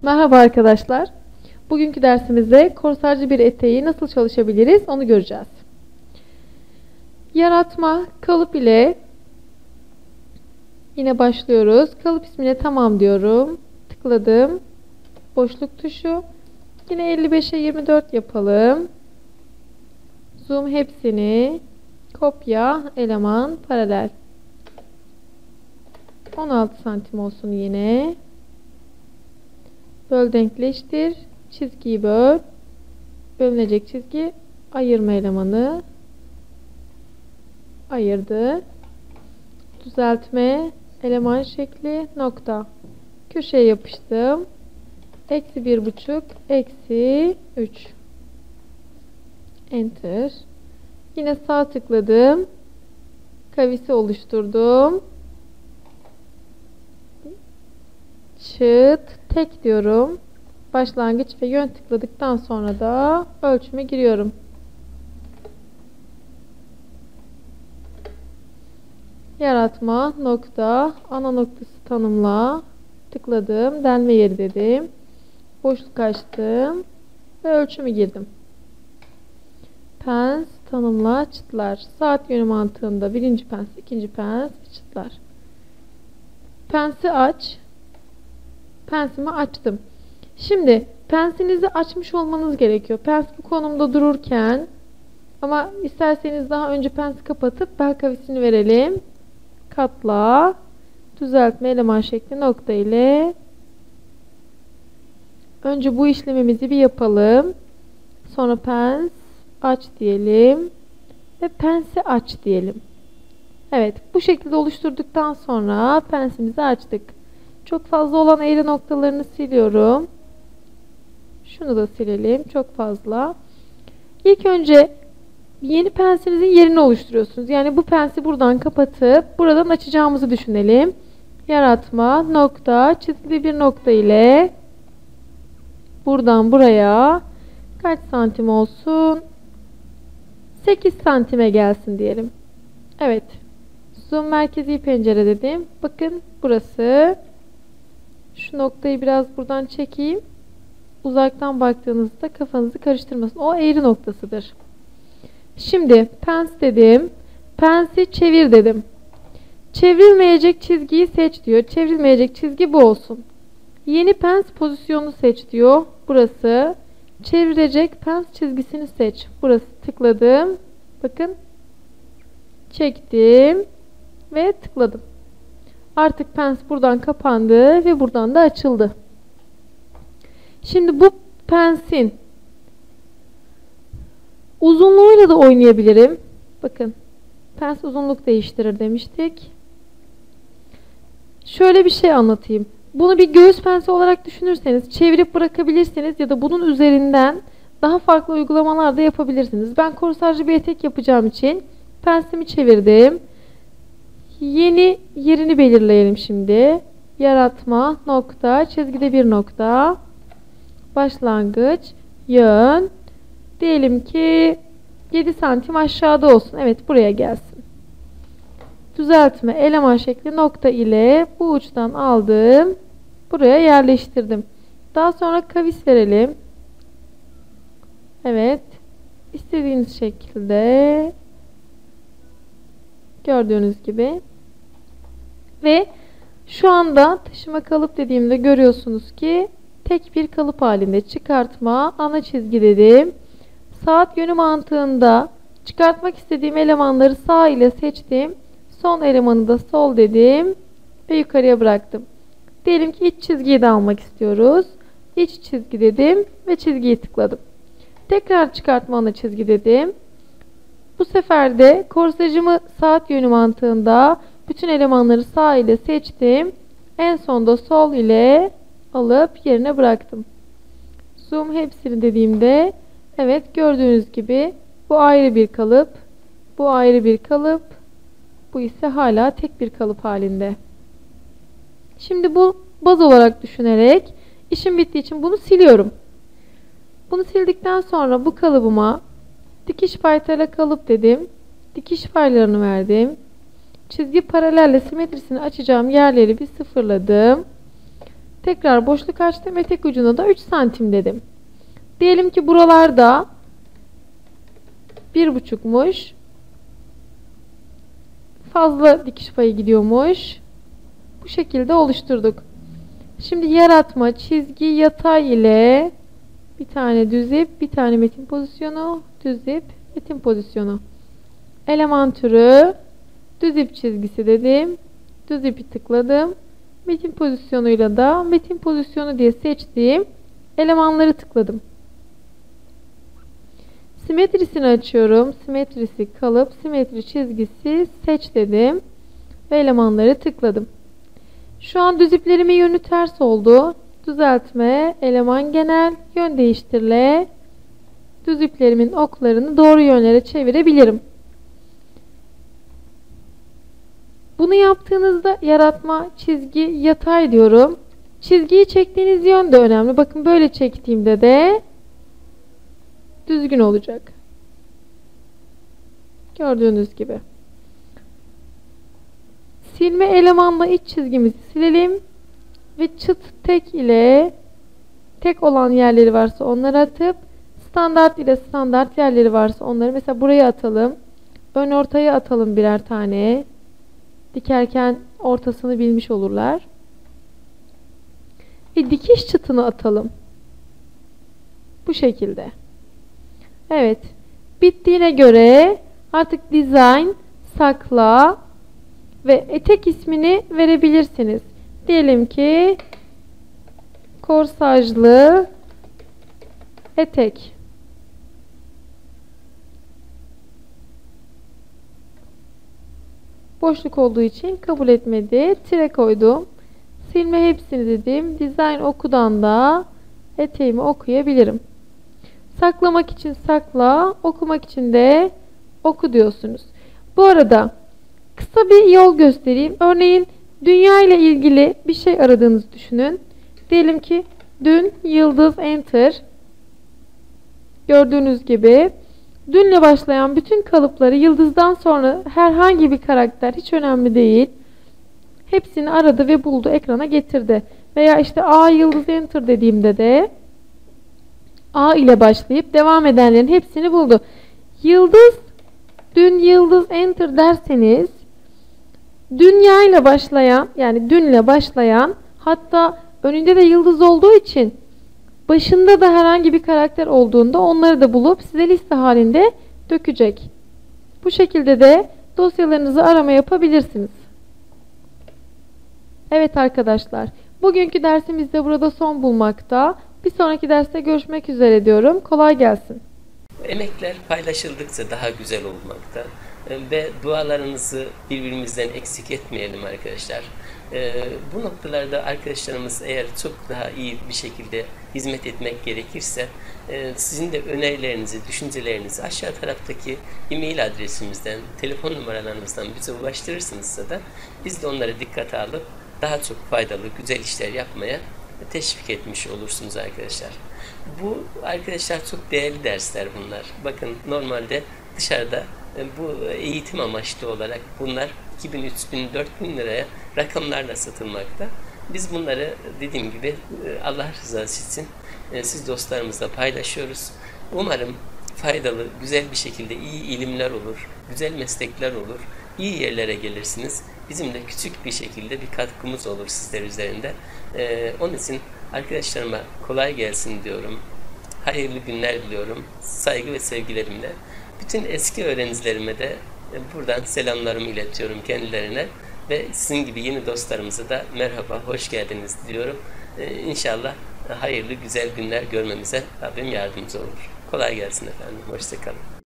Merhaba arkadaşlar. Bugünkü dersimizde korsarcı bir eteği nasıl çalışabiliriz onu göreceğiz. Yaratma kalıp ile yine başlıyoruz. Kalıp ismine tamam diyorum. Tıkladım. Boşluk tuşu. Yine 55'e 24 yapalım. Zoom hepsini. Kopya, eleman, paralel. 16 santim olsun yine. Böl, denkleştir. Çizgiyi böl. Bölünecek çizgi ayırma elemanı. Ayırdı. Düzeltme eleman şekli nokta. Köşeye yapıştım. Eksi 1,5 eksi 3. Enter. Yine sağ tıkladım. Kavisi oluşturdum. Çıt tek diyorum. Başlangıç ve yön tıkladıktan sonra da ölçüme giriyorum. Yaratma nokta ana noktası tanımla. Tıkladım. Delme yeri dedim. Boşluk açtım ve ölçümü girdim. Pens tanımla çıtlar. Saat yönü mantığında birinci pens, ikinci pens, çıtlar. Pensi aç. Pensimi açtım. Şimdi pensinizi açmış olmanız gerekiyor. Pens bu konumda dururken, ama isterseniz daha önce pensi kapatıp bel kavisini verelim. Katla, düzeltme eleman şekli nokta ile önce bu işlemimizi bir yapalım. Sonra pens aç diyelim ve pensi aç diyelim. Evet, bu şekilde oluşturduktan sonra pensimizi açtık. Çok fazla olan eğri noktalarını siliyorum. Şunu da silelim. Çok fazla. İlk önce yeni pensinizin yerini oluşturuyorsunuz. Yani bu pensi buradan kapatıp buradan açacağımızı düşünelim. Yaratma nokta çizgili bir nokta ile buradan buraya kaç santim olsun? 8 santime gelsin diyelim. Evet. Zoom merkezi pencere dedim. Bakın burası. Şu noktayı biraz buradan çekeyim. Uzaktan baktığınızda kafanızı karıştırmasın. O eğri noktasıdır. Şimdi pens dedim. Pensi çevir dedim. Çevrilmeyecek çizgiyi seç diyor. Çevrilmeyecek çizgi bu olsun. Yeni pens pozisyonunu seç diyor. Burası. Çevirecek pens çizgisini seç. Burası. Tıkladım. Bakın. Çektim. Ve tıkladım. Artık pens buradan kapandı ve buradan da açıldı. Şimdi bu pensin uzunluğuyla da oynayabilirim. Bakın. Pens uzunluk değiştirir demiştik. Şöyle bir şey anlatayım. Bunu bir göğüs pensi olarak düşünürseniz çevirip bırakabilirsiniz ya da bunun üzerinden daha farklı uygulamalar da yapabilirsiniz. Ben korsarcı bir etek yapacağım için pensimi çevirdim. Yeni yerini belirleyelim şimdi. Yaratma nokta çizgide bir nokta başlangıç yön diyelim ki 7 santim aşağıda olsun. Evet, buraya gelsin. Düzeltme eleman şekli nokta ile bu uçtan aldım. Buraya yerleştirdim. Daha sonra kavis verelim. Evet. İstediğiniz şekilde gördüğünüz gibi. Ve şu anda taşıma kalıp dediğimde görüyorsunuz ki tek bir kalıp halinde. Çıkartma ana çizgi dedim. Saat yönü mantığında çıkartmak istediğim elemanları sağ ile seçtim. Son elemanı da sol dedim ve yukarıya bıraktım. Diyelim ki iç çizgiyi de almak istiyoruz. İç çizgi dedim ve çizgiyi tıkladım. Tekrar çıkartma ana çizgi dedim. Bu sefer de korsajımı saat yönü mantığında bütün elemanları sağ ile seçtim. En sonda sol ile alıp yerine bıraktım. Zoom hepsini dediğimde evet, gördüğünüz gibi bu ayrı bir kalıp, bu ayrı bir kalıp, bu ise hala tek bir kalıp halinde. Şimdi bu baz olarak düşünerek işim bittiği için bunu siliyorum. Bunu sildikten sonra bu kalıbıma dikiş faytara kalıp dedim. Dikiş faylarını verdim. Çizgi paralelle simetrisini açacağım yerleri bir sıfırladım. Tekrar boşluk açtım. Etek ucuna da 3 santim dedim. Diyelim ki buralarda 1,5'muş. Fazla dikiş payı gidiyormuş. Bu şekilde oluşturduk. Şimdi yaratma, çizgi, yatay ile bir tane düz ip, bir tane metin pozisyonu, düz ip, metin pozisyonu. Eleman türü, düz ip çizgisi dedim. Düz ipi tıkladım. Metin pozisyonuyla da metin pozisyonu diye seçtiğim elemanları tıkladım. Simetrisini açıyorum. Simetrisi kalıp, simetri çizgisi seç dedim. Ve elemanları tıkladım. Şu an düz iplerimin yönü ters oldu. Düzeltme, eleman genel, yön değiştirle düz iplerimin oklarını doğru yönlere çevirebilirim. Bunu yaptığınızda yaratma, çizgi, yatay diyorum. Çizgiyi çektiğiniz yön de önemli. Bakın böyle çektiğimde de düzgün olacak. Gördüğünüz gibi. Silme elemanla iç çizgimizi silelim. Ve çıt tek ile tek olan yerleri varsa onları atıp standart ile standart yerleri varsa onları mesela buraya atalım. Ön ortaya atalım birer tane. Dikerken ortasını bilmiş olurlar. Ve dikiş çıtını atalım. Bu şekilde. Evet. Bittiğine göre artık design, sakla ve etek ismini verebilirsiniz. Diyelim ki korsajlı etek. Boşluk olduğu için kabul etmedi. Tire koydum. Silme hepsini dedim. Design okudan da eteğimi okuyabilirim. Saklamak için sakla, okumak için de oku diyorsunuz. Bu arada kısa bir yol göstereyim. Örneğin dünya ile ilgili bir şey aradığınızı düşünün. Diyelim ki dün yıldız enter. Gördüğünüz gibi dünle başlayan bütün kalıpları yıldızdan sonra herhangi bir karakter hiç önemli değil. Hepsini aradı ve buldu, ekrana getirdi. Veya işte A yıldız enter dediğimde de A ile başlayıp devam edenlerin hepsini buldu. Yıldız, dün yıldız enter derseniz dünya ile başlayan, yani dünle başlayan, hatta önünde de yıldız olduğu için başında da herhangi bir karakter olduğunda onları da bulup size liste halinde dökecek. Bu şekilde de dosyalarınızı arama yapabilirsiniz. Evet arkadaşlar, bugünkü dersimiz de burada son bulmakta. Bir sonraki derste görüşmek üzere diyorum. Kolay gelsin. Emekler paylaşıldıkça daha güzel olmakta ve dualarınızı birbirimizden eksik etmeyelim arkadaşlar. Bu noktalarda arkadaşlarımız eğer çok daha iyi bir şekilde hizmet etmek gerekirse sizin de önerilerinizi, düşüncelerinizi aşağı taraftaki e-mail adresimizden, telefon numaralarımızdan bize ulaştırırsınızsa da biz de onları dikkate alıp daha çok faydalı, güzel işler yapmaya teşvik etmiş olursunuz arkadaşlar. Bu arkadaşlar çok değerli dersler bunlar. Bakın normalde dışarıda bu eğitim amaçlı olarak bunlar 2000, 3000, 4000 liraya rakamlarla satılmakta. Biz bunları dediğim gibi Allah rızası için siz dostlarımızla paylaşıyoruz. Umarım faydalı, güzel bir şekilde iyi ilimler olur, güzel meslekler olur, iyi yerlere gelirsiniz. Bizim de küçük bir şekilde bir katkımız olur sizler üzerinde. Onun için arkadaşlarıma kolay gelsin diyorum. Hayırlı günler diliyorum. Saygı ve sevgilerimle. Bütün eski öğrencilerime de buradan selamlarımı iletiyorum kendilerine. Ve sizin gibi yeni dostlarımıza da merhaba, hoş geldiniz diyorum. İnşallah hayırlı, güzel günler görmemize Rabbim yardımcı olur. Kolay gelsin efendim. Hoşça kalın.